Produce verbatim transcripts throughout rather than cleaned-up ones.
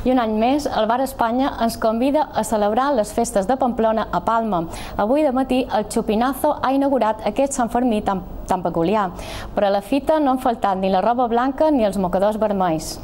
I un any més, el Bar Espanya ens convida a celebrar les festes de Pamplona a Palma. Avui de matí el Chupinazo ha inaugurat aquest Sant Fermí tan, tan peculiar. Però a la fita no han faltat ni la roba blanca ni els mocadors vermells.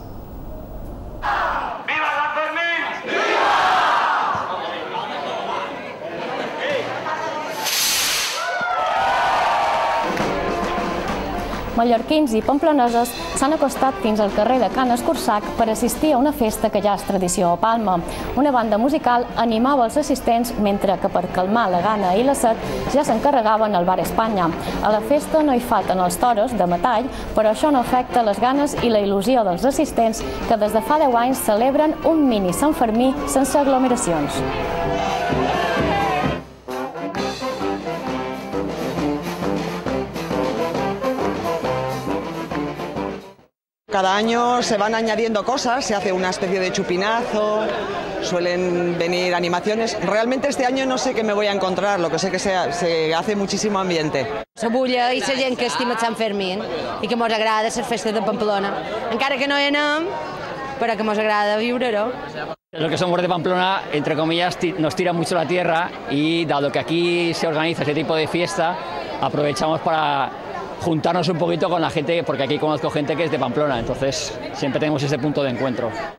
Mallorquins i pamplonesos s'han acostat fins al carrer de Can Escurçac per assistir a una festa que ja és tradició a Palma. Una banda musical animava els assistents mentre que per calmar la gana i la set ja s'encarregaven al Bar Espanya. A la festa no hi falten els toros de metall, però això no afecta les ganes i la il·lusió dels assistents que des de fa deu anys celebren un mini Sant Fermí sense aglomeracions. Cada año se van añadiendo cosas, se hace una especie de chupinazo, suelen venir animaciones. Realmente este año no sé qué me voy a encontrar, lo que sé que se, se hace muchísimo ambiente. La bulla i la gent que estima Sant Fermín i que ens agrada les festes de Pamplona. Encara que no hi anem, però que ens agrada viure-ho. Los que somos de Pamplona, entre comillas, nos tira mucho la tierra y dado que aquí se organiza ese tipo de fiesta, aprovechamos para juntarnos un poquito con la gente, porque aquí conozco gente que es de Pamplona, entonces siempre tenemos ese punto de encuentro.